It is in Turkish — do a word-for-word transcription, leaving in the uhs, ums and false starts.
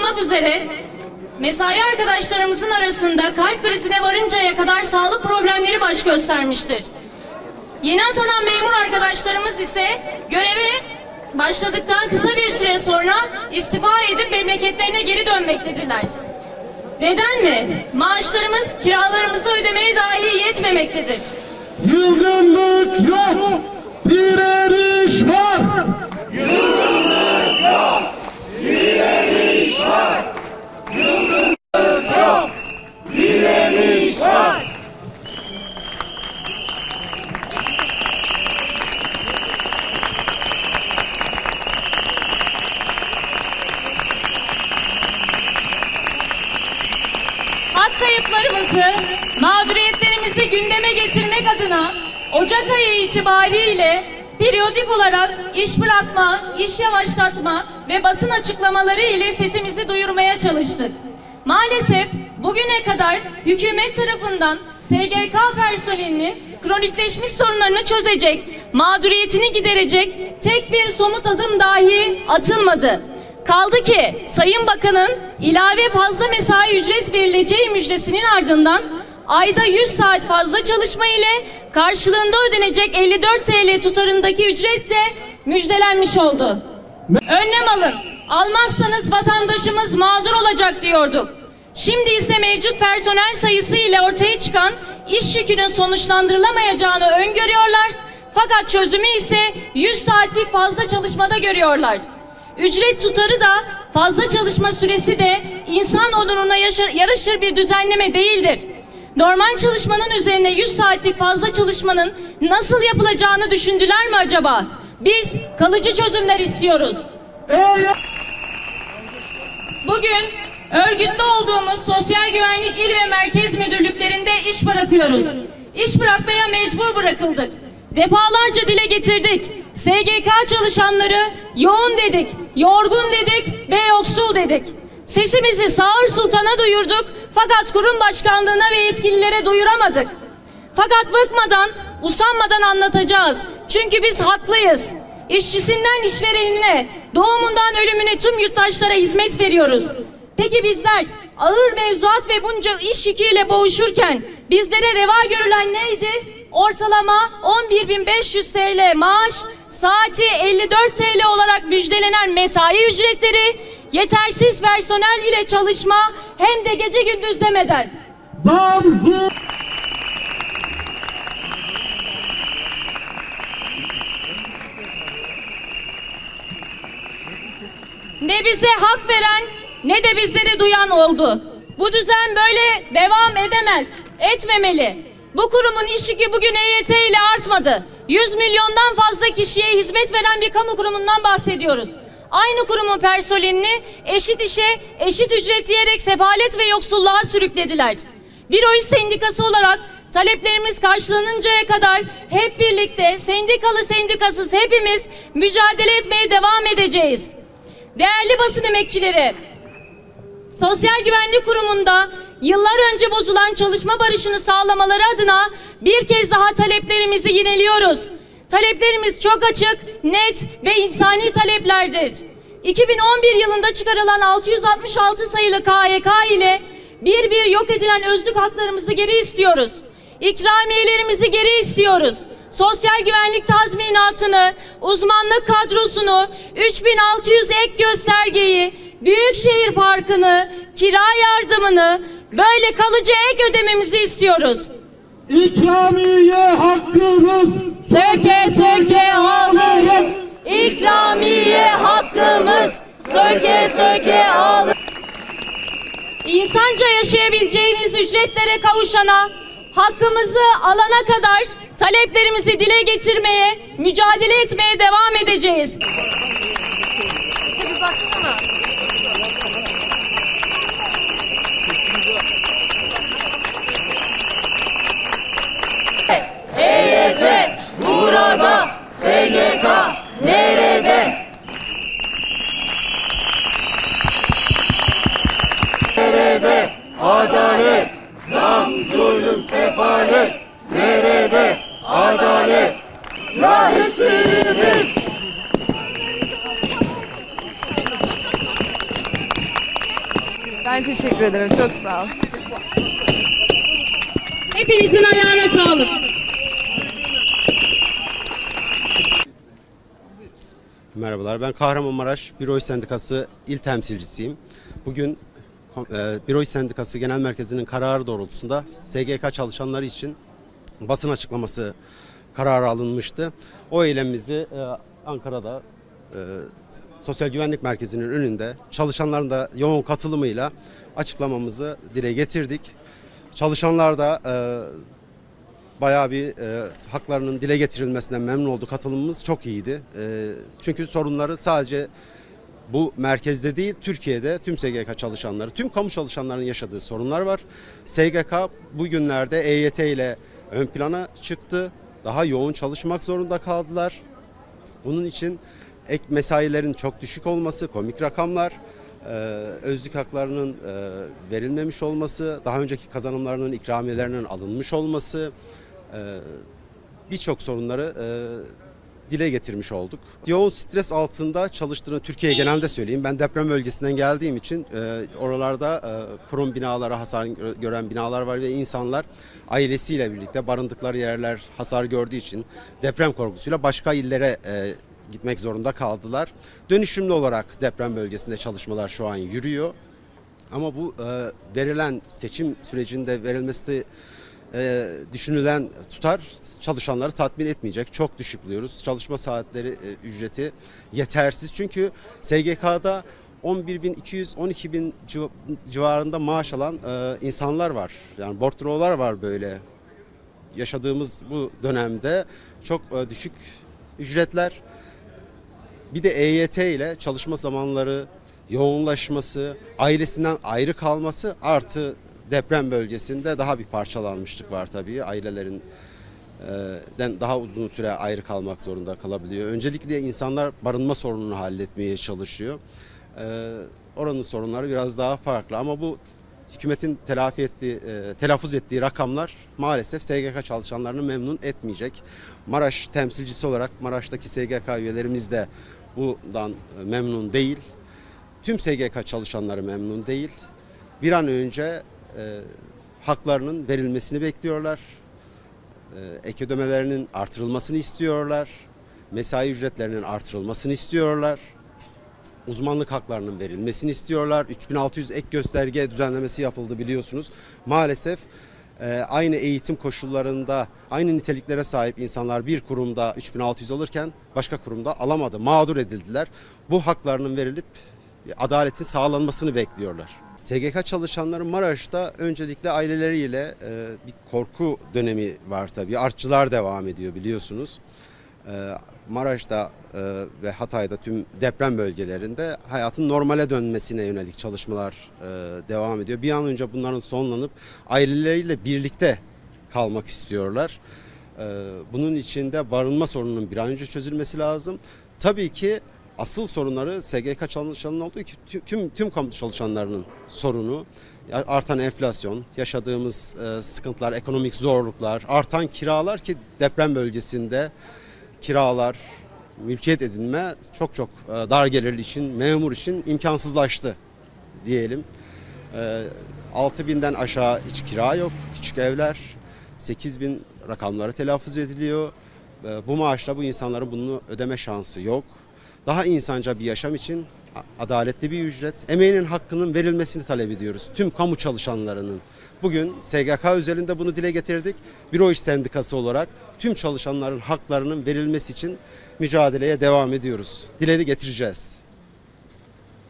olmak üzere mesai arkadaşlarımızın arasında kalp krizine varıncaya kadar sağlık problemleri baş göstermiştir. Yeni atanan memur arkadaşlarımız ise göreve başladıktan kısa bir süre sonra istifa edip memleketlerine geri dönmektedirler. Neden mi? Maaşlarımız kiralarımızı ödemeye dahi yetmemektedir. Yılgınlık yok, direniş var. Yılgınlık yok, direniş var. Yılgınlık yok, direniş var. Hak kayıplarımızı, mağduriyetlerimizi gündeme getirmek adına Ocak ayı itibariyle periyodik olarak iş bırakma, iş yavaşlatma ve basın açıklamaları ile sesimizi duyurmaya çalıştık. Maalesef bugüne kadar hükümet tarafından S G K personelinin kronikleşmiş sorunlarını çözecek, mağduriyetini giderecek tek bir somut adım dahi atılmadı. Kaldı ki Sayın Bakan'ın ilave fazla mesai ücret verileceği müjdesinin ardından ayda yüz saat fazla çalışma ile karşılığında ödenecek elli dört TL tutarındaki ücret de müjdelenmiş oldu. Önlem alın, almazsanız vatandaşımız mağdur olacak diyorduk. Şimdi ise mevcut personel sayısı ile ortaya çıkan iş yükünün sonuçlandırılamayacağını öngörüyorlar. Fakat çözümü ise yüz saatlik fazla çalışmada görüyorlar. Ücret tutarı da fazla çalışma süresi de insan onuruna yaraşır bir düzenleme değildir. Normal çalışmanın üzerine yüz saatlik fazla çalışmanın nasıl yapılacağını düşündüler mi acaba? Biz kalıcı çözümler istiyoruz. Bugün örgütlü olduğumuz Sosyal Güvenlik İl ve Merkez Müdürlüklerinde iş bırakıyoruz. İş bırakmaya mecbur bırakıldık. Defalarca dile getirdik. S G K çalışanları yoğun dedik, yorgun dedik ve yoksul dedik. Sesimizi Sağır Sultan'a duyurduk fakat kurum başkanlığına ve yetkililere duyuramadık. Fakat bıkmadan, usanmadan anlatacağız. Çünkü biz haklıyız. İşçisinden işverenine, doğumundan ölümüne tüm yurttaşlara hizmet veriyoruz. Peki bizler ağır mevzuat ve bunca iş yüküyle boğuşurken bizlere reva görülen neydi? Ortalama on bir bin beş yüz TL maaş, saati elli dört TL olarak müjdelenen mesai ücretleri, yetersiz personel ile çalışma hem de gece gündüz demeden. Zam, zam. Ne bize hak veren ne de bizleri duyan oldu. Bu düzen böyle devam edemez, etmemeli. Bu kurumun iş yükü bugün E Y T ile artmadı. yüz milyondan fazla kişiye hizmet veren bir kamu kurumundan bahsediyoruz. Aynı kurumun personelini eşit işe, eşit ücret diyerek sefalet ve yoksulluğa sürüklediler. Bir o iş sendikası olarak taleplerimiz karşılanıncaya kadar hep birlikte sendikalı sendikasız hepimiz mücadele etmeye devam edeceğiz. Değerli basın emekçileri, Sosyal Güvenlik Kurumu'nda yıllar önce bozulan çalışma barışını sağlamaları adına bir kez daha taleplerimizi yineliyoruz. Taleplerimiz çok açık, net ve insani taleplerdir. iki bin on bir yılında çıkarılan altı yüz altmış altı sayılı K Y K ile bir bir yok edilen özlük haklarımızı geri istiyoruz. İkramiyelerimizi geri istiyoruz. Sosyal güvenlik tazminatını, uzmanlık kadrosunu, üç bin altı yüz ek göstergeyi, büyükşehir farkını, kira yardımını, böyle kalıcı ek ödememizi istiyoruz. İkramiye hakkımız Söke söke alırız. İkramiye hakkımız söke söke alırız. İnsanca yaşayabileceğimiz ücretlere kavuşana, hakkımızı alana kadar taleplerimizi dile getirmeye, mücadele etmeye devam edeceğiz. Bir baksana. E Y T burada, S G K nerede? Nerede adalet, zam, zulüm, sefalet? Nerede adalet? Ya hiçbirimiz Ben teşekkür ederim. Çok sağ ol. Hepinizin ayağına sağlık. Merhabalar, ben Kahramanmaraş Büro İş Sendikası İl Temsilcisiyim. Bugün e, Büro İş Sendikası Genel Merkezi'nin kararı doğrultusunda S G K çalışanları için basın açıklaması kararı alınmıştı. O eylemimizi e, Ankara'da e, Sosyal Güvenlik Merkezi'nin önünde çalışanların da yoğun katılımıyla açıklamamızı dile getirdik. Çalışanlar da e, bayağı bir e, haklarının dile getirilmesinden memnun oldu. Katılımımız çok iyiydi. E, çünkü sorunları sadece bu merkezde değil, Türkiye'de tüm S G K çalışanları, tüm kamu çalışanlarının yaşadığı sorunlar var. S G K bugünlerde E Y T ile ön plana çıktı. Daha yoğun çalışmak zorunda kaldılar. Bunun için ek mesailerin çok düşük olması, komik rakamlar, e, özlük haklarının e, verilmemiş olması, daha önceki kazanımlarının ikramiyelerinin alınmış olması, e, birçok sorunları e, dile getirmiş olduk. Yoğun stres altında çalıştığını Türkiye genelinde söyleyeyim. Ben deprem bölgesinden geldiğim için e, oralarda e, kurum binalara hasar gören binalar var ve insanlar ailesiyle birlikte barındıkları yerler hasar gördüğü için deprem korkusuyla başka illere e, gitmek zorunda kaldılar. Dönüşümlü olarak deprem bölgesinde çalışmalar şu an yürüyor. Ama bu e, verilen seçim sürecinde verilmesi e, düşünülen tutar çalışanları tatmin etmeyecek. Çok düşük buluyoruz. Çalışma saatleri e, ücreti yetersiz. Çünkü S G K'da on bir bin iki yüz on iki bin civarında maaş alan e, insanlar var. Yani bordrolar var böyle. Yaşadığımız bu dönemde çok e, düşük ücretler. Bir de E Y T ile çalışma zamanları yoğunlaşması, ailesinden ayrı kalması artı deprem bölgesinde daha bir parçalanmışlık var tabii. Ailelerin den daha uzun süre ayrı kalmak zorunda kalabiliyor. Öncelikle insanlar barınma sorununu halletmeye çalışıyor. Oranın sorunları biraz daha farklı ama bu hükümetin telafi ettiği, telaffuz ettiği rakamlar maalesef S G K çalışanlarını memnun etmeyecek. Maraş temsilcisi olarak Maraş'taki S G K üyelerimiz de bundan memnun değil. Tüm S G K çalışanları memnun değil. Bir an önce e, haklarının verilmesini bekliyorlar. E, ek ödemelerinin artırılmasını istiyorlar. Mesai ücretlerinin artırılmasını istiyorlar. Uzmanlık haklarının verilmesini istiyorlar. üç bin altı yüz ek gösterge düzenlemesi yapıldı biliyorsunuz. Maalesef e, aynı eğitim koşullarında, aynı niteliklere sahip insanlar bir kurumda üç bin altı yüz alırken başka kurumda alamadı. Mağdur edildiler. Bu haklarının verilip adaletin sağlanmasını bekliyorlar. S G K çalışanları Maraş'ta öncelikle aileleriyle e, bir korku dönemi var tabii. Artçılar devam ediyor biliyorsunuz. E, Maraş'ta e, ve Hatay'da tüm deprem bölgelerinde hayatın normale dönmesine yönelik çalışmalar e, devam ediyor. Bir an önce bunların sonlanıp aileleriyle birlikte kalmak istiyorlar. E, bunun için de barınma sorununun bir an önce çözülmesi lazım. Tabii ki asıl sorunları S G K çalışanının olduğu ki tüm tüm kamu çalışanlarının sorunu artan enflasyon, yaşadığımız e, sıkıntılar, ekonomik zorluklar, artan kiralar ki deprem bölgesinde kiralar, mülkiyet edinme çok çok e, dar gelirli için, memur için imkansızlaştı diyelim. E, altı binden aşağı hiç kira yok, küçük evler, sekiz bin rakamları telaffuz ediliyor. E, bu maaşla bu insanların bunu ödeme şansı yok. Daha insanca bir yaşam için adaletli bir ücret, emeğinin hakkının verilmesini talep ediyoruz. Tüm kamu çalışanlarının. Bugün S G K özelinde bunu dile getirdik. Büro İş Sendikası olarak tüm çalışanların haklarının verilmesi için mücadeleye devam ediyoruz. Dile getireceğiz.